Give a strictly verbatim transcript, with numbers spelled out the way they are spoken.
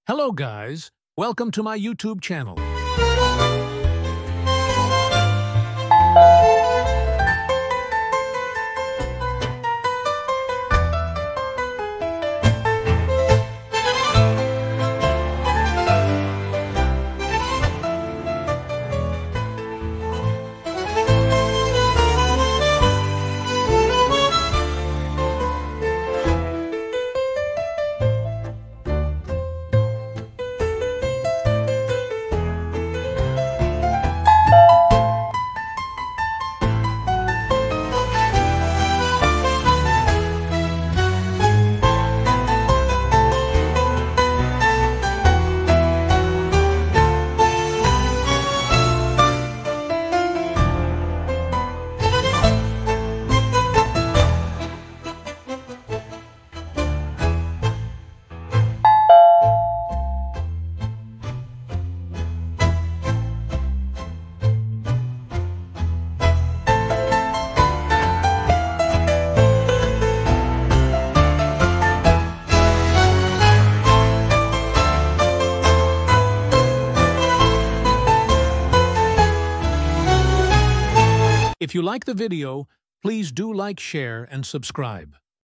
Hello guys, welcome to my YouTube channel. If you like the video, please do like, share, and subscribe.